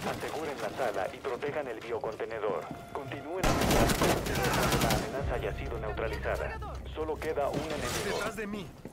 Aseguren la sala y protejan el biocontenedor. Continúen avanzando cuando la amenaza haya sido neutralizada. Solo queda un enemigo. ¡Detrás de mí!